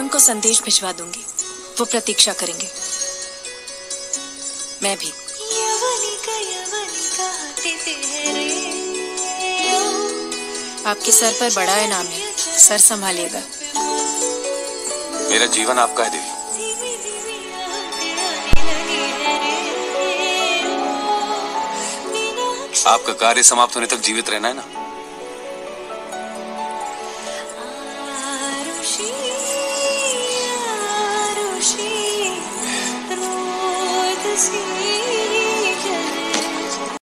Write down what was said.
उनको संदेश भिजवा दूंगी, वो प्रतीक्षा करेंगे। मैं भी। आपके सर पर बड़ा इनाम है, सर संभालिएगा। मेरा जीवन आपका है देवी। आपका कार्य समाप्त होने तक जीवित रहना है ना? आरुषि,